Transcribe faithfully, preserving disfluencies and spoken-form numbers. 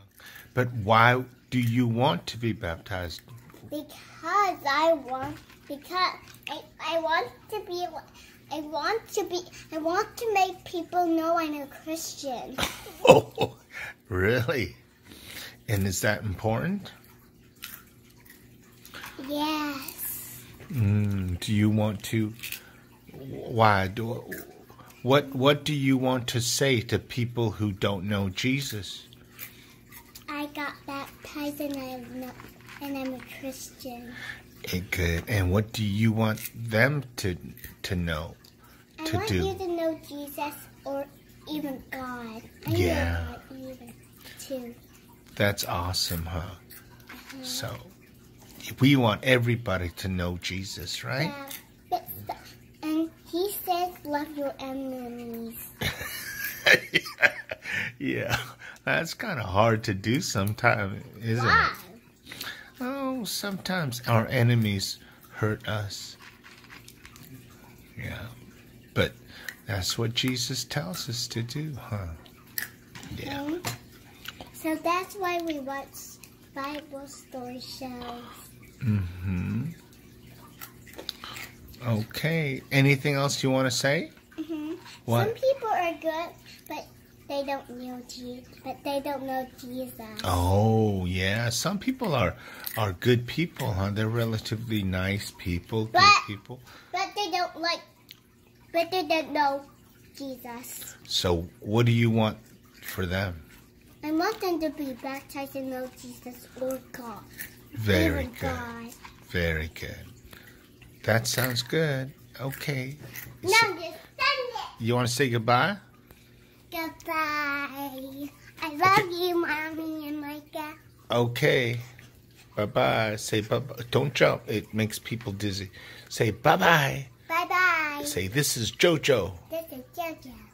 But why do you want to be baptized? Because I want, because I, I want to be, I want to be, I want to make people know I'm a Christian. Oh, really? And is that important? Yes. Mm, do you want to, why? Do, what, what do you want to say to people who don't know Jesus? I got baptized and I'm not, and I'm a Christian. Okay, good. And what do you want them to to know? I to want do? you to know Jesus or even God. I Yeah. know God even too. That's awesome, huh? Uh-huh. So, we want everybody to know Jesus, right? Yeah. But, and he says, love your enemies. yeah. yeah, that's kind of hard to do sometimes, isn't Why? it? Oh, sometimes our enemies hurt us. Yeah, but that's what Jesus tells us to do, huh? Yeah. Okay. So that's why we watch Bible story shows. Mm-hmm. Okay. Anything else you want to say? Mm-hmm. What? Some people are good, but they don't know Jesus. But they don't know Jesus. Oh, yeah. Some people are are good people, huh? They're relatively nice people, good But- people. But they don't like. But they don't know Jesus. So, what do you want for them? I want them to be baptized and know Jesus or God. Very Even good. God. Very good. That sounds good. Okay. No, So- just send it. you want to say goodbye? Goodbye. I love Okay. you, Mommy and Micah. Okay. Bye-bye. Say bye-bye. Don't jump. It makes people dizzy. Say bye-bye. Bye-bye. Say, this is JoJo. This is JoJo.